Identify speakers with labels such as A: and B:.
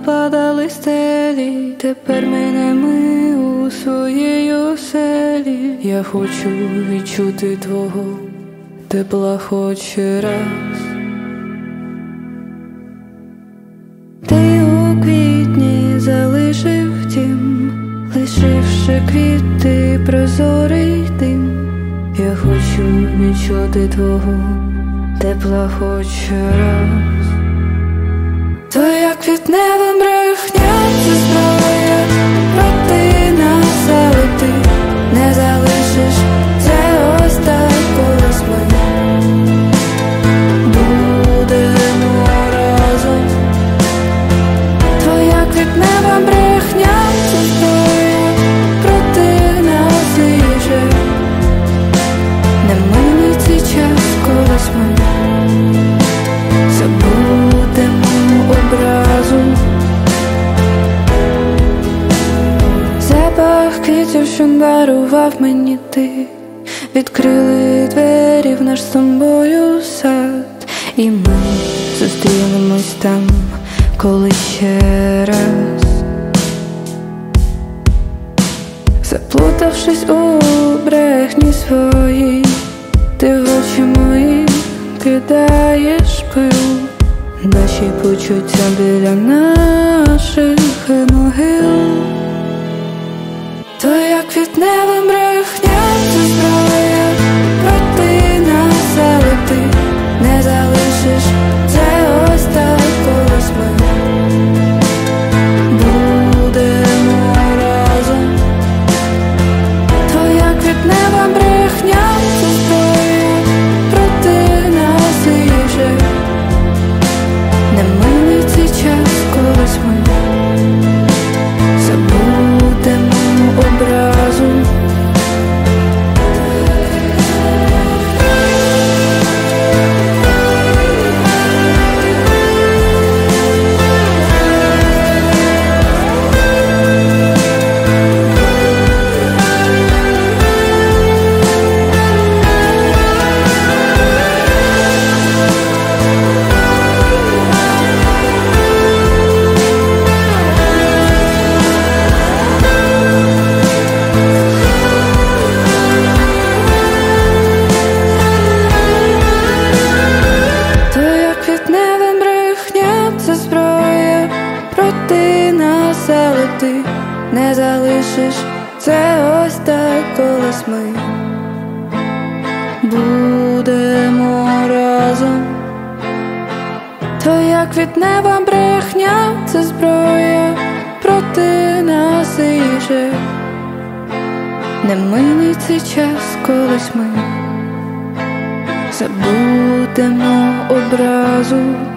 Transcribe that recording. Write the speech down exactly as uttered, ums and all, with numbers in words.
A: падали стелі, тепер мене ми у своїй оселі. Я хочу відчути твого тепла хоч раз. Ти у квітні залишив дім, лишивши квіти прозорий дим. Я хочу відчути твого тепла хоч раз. Твоя квітнева брехня – це зброя проти нас, але ти не залишиш. Це ось так, колись ми будемо разом. Твоя квітнева брехня – це зброя проти нас, і вже не мине цей час, колись ми забудемо образу. Запах квітів, що дарував мені ти, відкрили двері в наш з тобою сад, і ми зустрінемось там, коли ще раз. Заплутавшись у брехні своїй, ти в очі мої кидаєш пил. Наші почуття біля наших могил. Твоя квітнева брехня – це зброя проти нас, але ти не залишиш. Це ось так, колись ми будемо разом. Твоя квітнева брехня – це зброя проти нас, і вже не мине цей час, колись ми забудемо образу. Ти не залишиш. Це ось так, колись ми будемо разом. Твоя квітнева брехня – це зброя проти нас, і вже не мине цей час, колись ми забудемо образу.